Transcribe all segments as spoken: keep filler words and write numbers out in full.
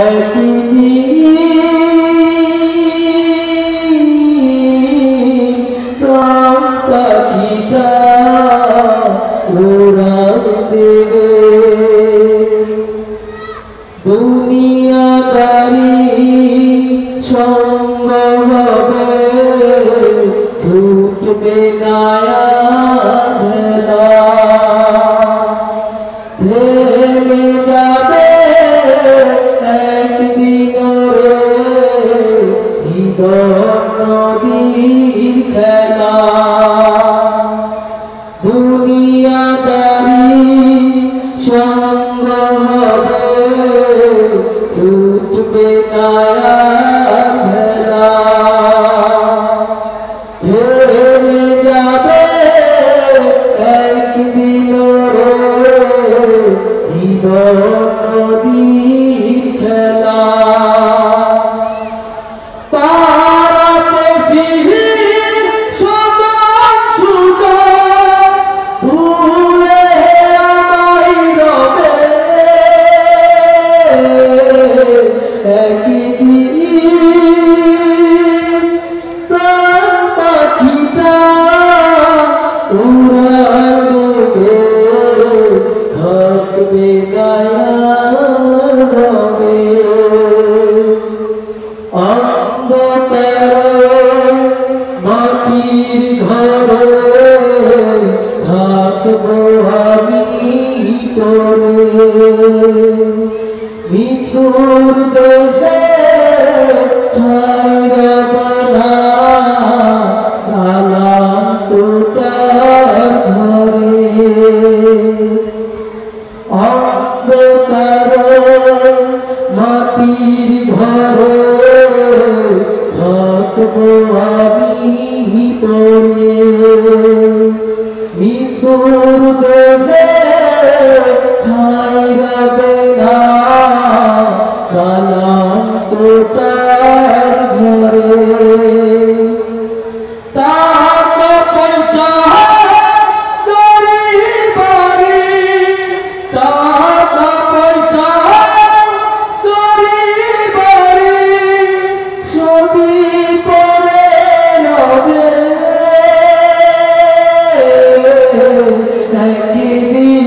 একদিন প্রাণ পাখিটা উড়ান দেবে দুনিয়াদারি সঙ্গ হবে ছুটবে না ভেলা থেমে যাবে একদিন রে জীবন নদীর খেলা দুনিয়াদারি সঙ্গ হবে ছুটবে না ভেলা থেমে যাবে একদিন রে জীবন নদীর খেলা মাটির ঘরে থাকবো আমি তোরে মিঠুর দেহে ঠাই রবনা কালাম তোটার ঘরে অন্ধকার মাটির ঘরে থাকবো আমি তোরে মৃত্যুর দেহে ঠাই রবে না কালাম তোটার ঘরে টাকা পয়সা গরিব বাড়ি টাকা পয়সা গরিব বাড়ি সবই পরে রবে একদিন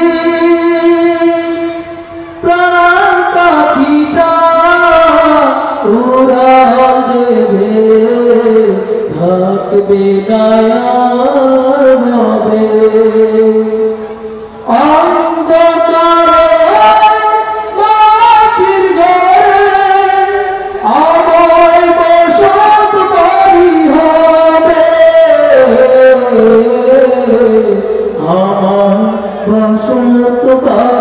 প্রাণ পাখিটা উড়ান দেবে থাকবে না আর হবে অন্ধকারে মাটির ঘরে আমায় বসত বাড়ি হবে আমার বসত বাড়ি